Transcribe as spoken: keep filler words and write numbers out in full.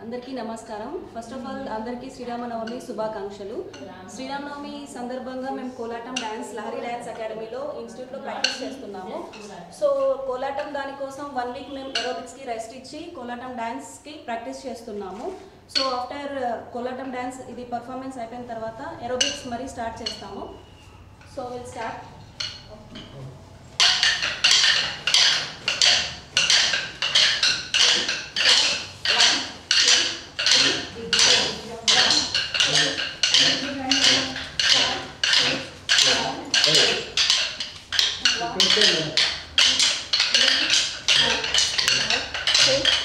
అందరికీ నమస్కారం. First of all అందరికీ శ్రీరామనవమి శుభాకాంక్షలు. శ్రీరామనవమి సందర్భంగా మేము కోలాటం డ్యాన్స్ లహరి డ్యాన్స్ అకాడమీలో ఇన్స్టిట్యూట్లో ప్రాక్టీస్ చేస్తున్నాము. సో కోలాటం దానికోసం వన్ వీక్ మేము ఏరోబిక్స్కి రెస్ట్ ఇచ్చి కోలాటం డ్యాన్స్కి ప్రాక్టీస్ చేస్తున్నాము. సో ఆఫ్టర్ కోలాటం డ్యాన్స్ ఇది పర్ఫార్మెన్స్ అయిపోయిన తర్వాత ఏరోబిక్స్ మరీ స్టార్ట్ చేస్తాము. So will start. Okay.